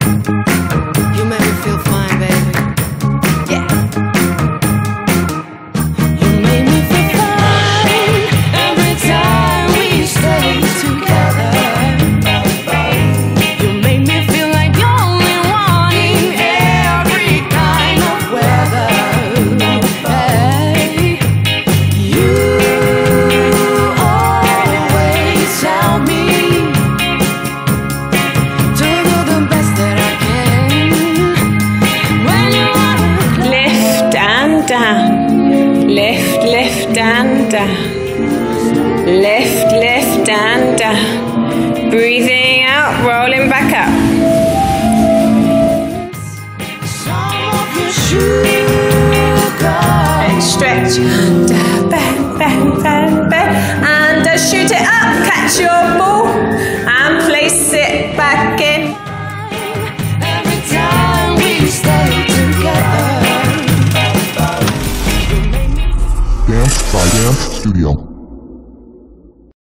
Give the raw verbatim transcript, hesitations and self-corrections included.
You make me feel fine, baby. Yeah. You make me feel fine every time we stay together. You make me feel like the only one in every kind of weather. Hey, you always tell me to do the best that I can when you wanna Lift and down. Lift, lift and down. Lift, lift and down. Breathing out, rolling back up. some of your sugar. And stretch. Da, bang, bang, bang, bang. And uh, shoot it up. Catch your ball and place it back in. Every time we stay together. Dance by Dance Studio.